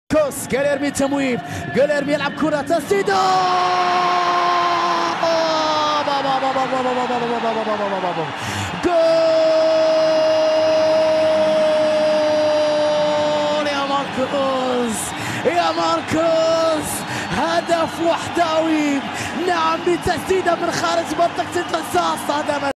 كوس جيليرمي تمويل، جيليرمي يلعب كرة تسديدة جول يا ماركوس، يا ماركوس هدف وحداوي، نعم بتسديدة من خارج منطقة القصاص. هذا